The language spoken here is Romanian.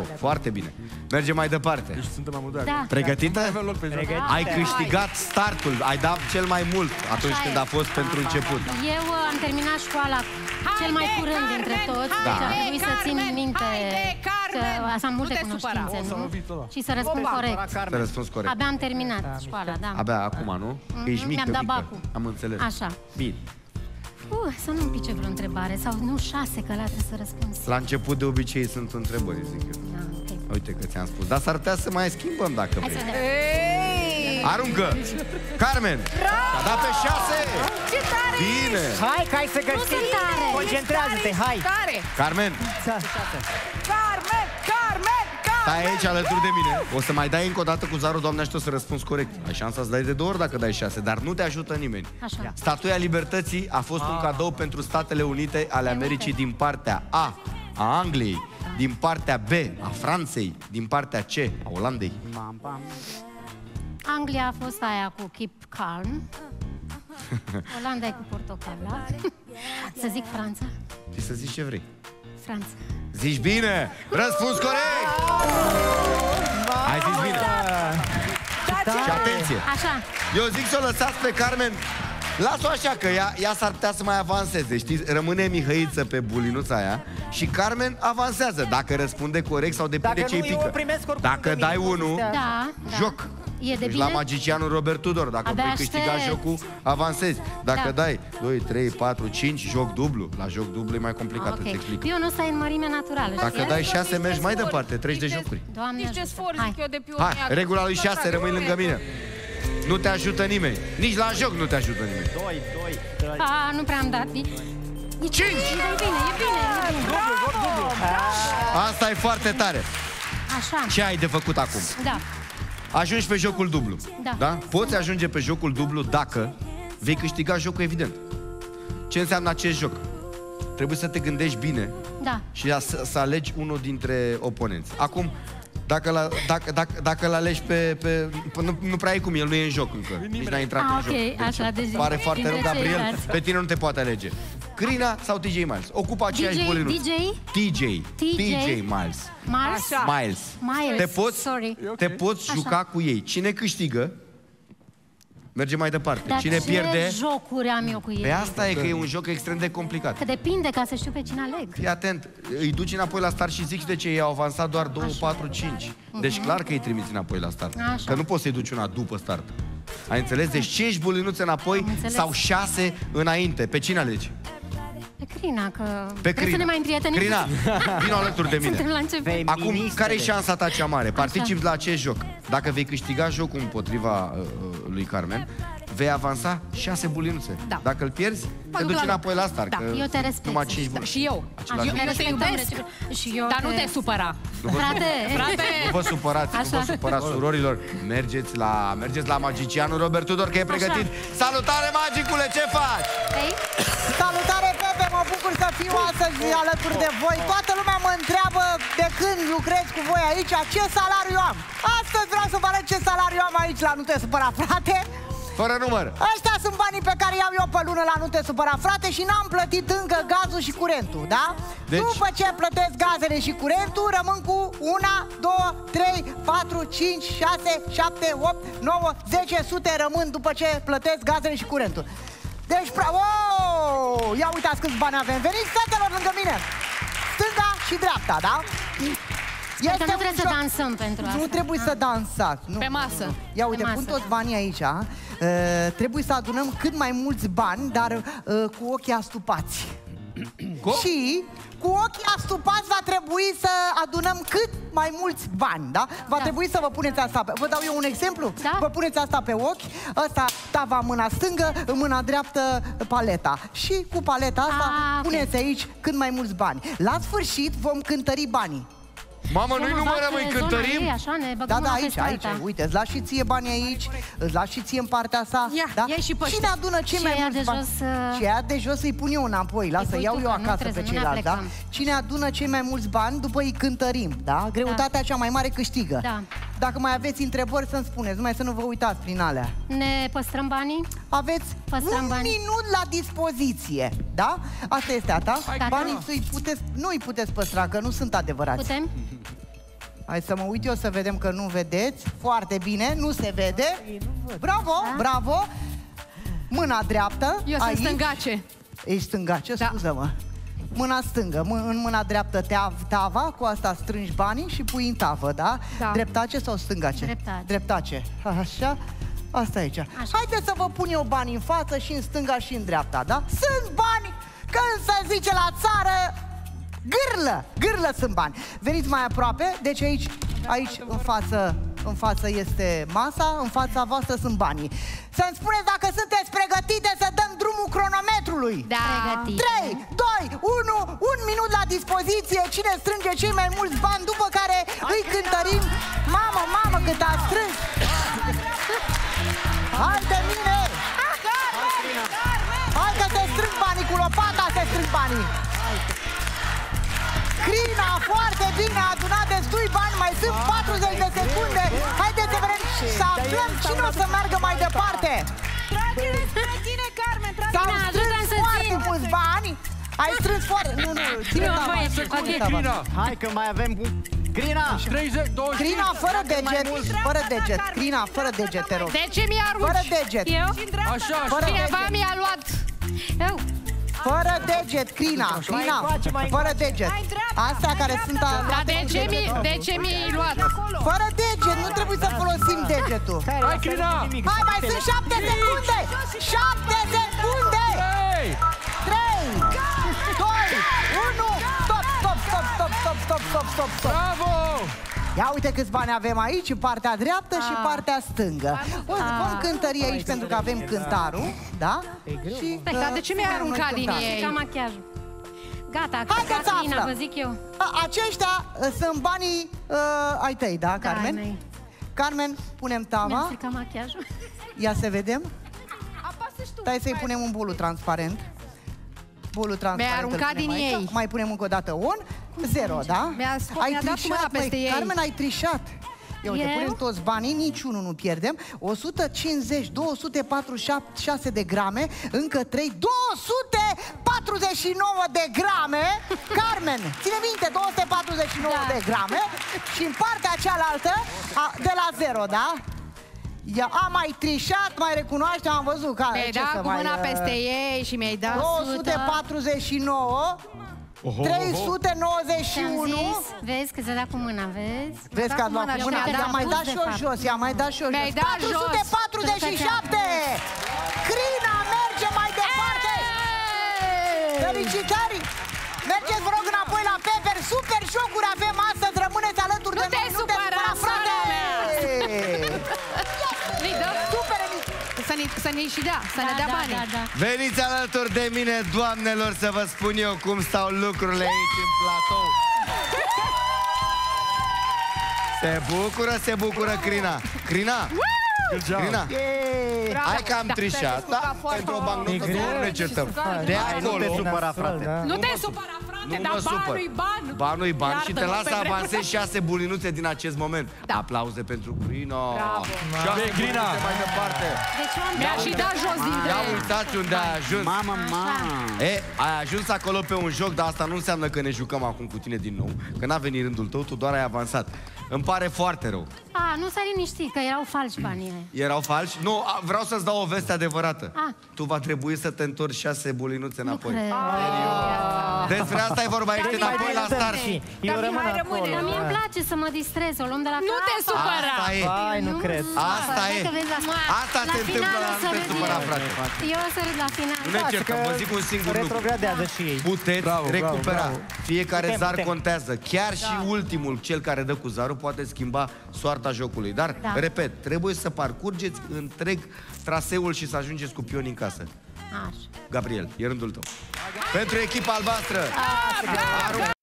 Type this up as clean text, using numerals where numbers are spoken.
foarte bine. Mergem mai departe. Deci suntem amândoi. Da. Pregătită? Ai Da. câștigat startul, ai dat cel mai mult atunci când a fost pentru început. Eu am terminat școala cel mai curând dintre toți, Da. deci a trebuit să țin minte că am multe cunoștințe, nu? Și să răspund corect. Să răspunzi corect. Abia am terminat școala, da. Abia acum, nu? Că ești mică, Mi-am dat mică. bacul. Am înțeles. Așa. Bine. Să nu-mi pice vreo întrebare, sau nu 6, că la trebuie să răspund. La început de obicei sunt întrebări, zic eu. Da, okay. Uite că ți-am spus. Dar s-ar putea să mai schimbăm dacă Hai să vrei. vedem. Aruncă! Carmen! A dat pe 6! Ce tare! Bine! Hai, că ai să Nu găsim. sunt tare. Concentrează-te, hai. Tare! Carmen! Carmen! Carmen! Stai aici alături de mine. O să mai dai încă o dată cu zarul, Doamne, și o să răspunzi corect. Ai șansa să dai de 2 ori dacă dai 6, dar nu te ajută nimeni. Așa. Statuia Libertății a fost un cadou pentru Statele Unite ale Americii din partea A Angliei, din partea B a Franței, din partea C a Olandei. Anglia a fost aia cu Keep Calm. Olanda e cu portocala. Să zic Franța? Și să zici ce vrei. Franța. Zici bine! Răspuns corect! Ai zis bine! Și atenție! Așa. Eu zic să o lăsați pe Carmen. Las-o așa, că ea s-ar putea să mai avanseze, știi? Rămâne Mihăiță pe bulinuța aia și Carmen avansează, dacă răspunde corect sau depinde ce-i pică. Dacă dai 1, Da, joc. E de Deci bine? la magicianul Robert Tudor, dacă Abia vrei câștiga aștept. jocul, avansezi. Dacă Da. dai 2, 3, 4, 5, joc dublu. La joc dublu e mai complicat, îți explic. Pionul ăsta e în mărime naturală. Dacă știi? dai 6, mergi mai departe, treci de jocuri. Doamne Nici ce ajută. sfor, Hai. zic eu, de pe Hai, regula lui 6, rămâi lângă mine. Nu te ajută nimeni. Nici la joc nu te ajută nimeni. 2. Nu prea am dat. 5! E bine. Asta e foarte tare. Așa. Ce ai de făcut acum? Da. Ajungi pe jocul dublu. Da. Poți ajunge pe jocul dublu dacă vei câștiga jocul, evident. Ce înseamnă acest joc? Trebuie să te gândești bine Da. și să alegi unul dintre oponenți. Acum, dacă îl alegi nu prea e cum, el nu e în joc încă. Nici n-a intrat în joc. Ok, așa, deci pare foarte rău, dintre Gabriel, ceilalți. pe tine nu te poate alege. Crina sau TJ Miles? Ocupă aceeași bulinuță. TJ Miles. Miles. Te poți juca cu ei. Cine câștigă, merge mai departe. Dar Cine ce pierde... jocuri am eu cu ei? Pe asta e că e un joc extrem de complicat. Că depinde, ca să știu pe cine aleg. Fii atent, îi duci înapoi la start și zici de ce ei au avansat doar 2, 4, 5. Deci clar că îi trimiți înapoi la start. Așa. Că nu poți să-i duci una după start. Ai înțeles? Deci 5 bulinuțe înapoi sau 6 înainte. Pe cine alegi? Pe Crina, că Pe trebuie Crina. să ne mai împrietenim. Crina, vino alături de mine. Suntem la început. Acum, care e șansa ta cea mare? Participi la acest joc. Dacă vei câștiga jocul împotriva lui Carmen, vei avansa 6 bulinuțe. Da. Dacă îl pierzi, te duci înapoi la start. Că Eu te respect. numai 5 buni. Și eu. Același lucru. Eu te iubesc. Și eu Dar nu te supăra. Frate, Nu vă supărați, nu vă supărați, surorilor. Mergeți la magicianul Robert Tudor, că e pregătit. Salutare, magicule, ce faci? Salutare, Pepe, mă bucur să fiu astăzi alături de voi. Toată lumea mă întreabă de când lucrez cu voi aici, ce salariu am. Astăzi vreau să vă arăt ce salariu am aici la Nu te supăra, frate. Fără număr. Ăștia sunt banii pe care i-am eu pe lună la Nu te supăra, frate, și n-am plătit încă gazul și curentul, da? Deci... După ce plătesc gazele și curentul, rămân cu 1, 2, 3, 4, 5, 6, 7, 8, 9, 10 sute rămân după ce plătesc gazele și curentul. Deci, ia uitați câți bani avem. Veniți, fetelor, lângă mine. Stânga și dreapta, da? nu trebuie să dansăm pentru asta. Nu trebuie să dansați. Nu. Pe masă. Ia uite, pun toți banii aici. Trebuie să adunăm cât mai mulți bani, dar cu ochii astupați. Și cu ochii astupați va trebui să adunăm cât mai mulți bani, da? Va trebui să vă puneți asta pe... Vă dau eu un exemplu? Da? Vă puneți asta pe ochi, ăsta tava în mâna stângă, în mâna dreaptă paleta. Și cu paleta asta puneți aici cât mai mulți bani. La sfârșit vom cântări banii. Mamă, nu-i numărăm, îi cântărim? Da, aici, uite, îți lași și ție banii aici, îți lași și ție în partea asta. Da? Cine adună cei mai mulți bani? Și aia de jos îi pun eu înapoi, lasă, iau eu acasă pe ceilalți, da? Cine adună cei mai mulți bani, după îi cântărim, da? Greutatea cea mai mare câștigă. Dacă mai aveți întrebări, să-mi spuneți, numai să nu vă uitați prin alea. Ne păstrăm banii? Aveți un minut la dispoziție, da? Asta este a ta. Banii nu îi puteți păstra, că nu sunt adevărați. Putem? Hai să mă uit eu să vedem că nu vedeți. Foarte bine, nu se vede. Bravo, bravo. Mâna dreaptă. Eu sunt stângace. Ești stângace, scuză-mă. Mâna stângă, în mâna dreaptă tava, cu asta strângi banii și pui în tavă, da? Dreptace sau stângace? Dreptace. Dreptace. Așa, asta aici. Așa. Haideți să vă pun eu banii în față și în stânga și în dreapta, da? Sunt bani, când se zice la țară, gârlă sunt bani. Veniți mai aproape, deci aici în față este masa, în fața voastră sunt banii. Să-mi spuneți dacă sunteți pregătite să dăm drumul cronometrului. Da. Pregătite. 3, 2, 1, un minut la dispoziție. Cine strânge cei mai mulți bani, după care îi cântărim. Mamă, cât a strâns. Hai de mine! Hai că se strâng banii, cu lopata se strâng banii. Crina, foarte bine, a adunat destui bani, mai sunt 40 de secunde. Haideți să vedem, să aflăm cine o să meargă mai departe. Trage-ne spre tine, Carmen, S-au strâns foarte mulți bani. Ai strâns foarte... Nu, ține tava. Hai că mai avem... Crina! 30, 20... Crina, fără deget, fără deget. Crina, fără deget, te rog. De ce mi-a rupt? Fără deget. Eu? Așa, Cineva mi-a luat. Eu. Fără deget, Crina, fără deget. Astea care sunt... Dar de ce mi-ai luat? Fără deget, nu trebuie să folosim degetul. Hai, Crina! Hai, mai sunt 7 secunde! 7 secunde! 3, 2, 1, stop! Bravo! Ia uite câți bani avem aici, în partea dreaptă și partea stângă. Vom cântări aici pentru că avem cântarul, da? Și, dar de ce mi-ai aruncat din ei? Ca machiajul. Gata, haideți să aflăm. vă zic eu. Aceștia sunt banii ai tăi, da, Carmen? Da, Carmen, punem mi-am tava. stricat machiajul. Ia să vedem. Apasă și tu. Stai să-i punem un bulul transparent. Bulul transparent. Mi-ai aruncat din aici. ei. Mai punem încă o dată un 0, da? Mi-a dat cu mâna peste ei. Carmen, ai trișat. Ia uite, Eu? punem toți banii, niciunul nu pierdem. 150, 246 de grame, încă 3, 249 de grame. Carmen, ține minte, 249 de grame. Și în partea cealaltă, de la 0, da? Am mai trișat, mai recunoaște, am văzut că... Mi-ai dat cu mâna peste ei și mi-ai dat 249, 391. Vezi că se da cu mâna, vezi? Vezi că a luat cu mâna, i-a mai dat și eu jos, i-a mai dat și eu jos. 447! Crina merge mai departe! Felicitări! Mergeți, vă rog, înapoi la Pepper. Super jocuri avem astăzi, rămâneți alături de noi. Nu te supăra, frate! Să ne și dea, să ne dea banii. Veniți alături de mine, doamnelor, să vă spun eu cum stau lucrurile aici în platou. Se bucură Crina. Crina! Hai că am trișat, da? Pentru o bancnotă, nu ne certăm. De acolo... Nu te supăra, frate. Nu te supăra, frate, dar banul-i ban. Banul-i ban și te las să avansezi 6 bulinuțe din acest moment. Aplauze pentru Crina. Bravo. 6 bulinuțe mai departe. Mi-a și dat jos din Ia uitați unde ai ajuns. Mama. Ai ajuns acolo pe un joc, dar asta nu înseamnă că ne jucăm acum cu tine din nou. Că n-a venit rândul tău, tu doar ai avansat. Îmi pare foarte rău. Nu s-a liniștit, că erau falși banii. Erau falși? Nu, vreau să-ți dau o veste adevărată. Tu va trebui să te întorci 6 bulinuțe înapoi. Despre asta e vorba, ești înapoi la start. Eu rămân acolo. Dar mie îmi place să mă distrez, o luăm de la Nu te supăra. Asta e. Hai, nu cred. Asta e. Asta se întâmplă la nu te supăra, frate. Eu o să râd la final. Nu ne certăm, vă zic un singur lucru. Retrogradează și ei. Puteți recupera. Fiecare zar contează. Chiar și ultimul, cel care dă cu zarul, poate schimba soarta jocului. Dar, repet, trebuie să parcurgeți întreg traseul și să ajungeți cu pionii în casă. Așa. Gabriel, e rândul tău. Pentru echipa albastră.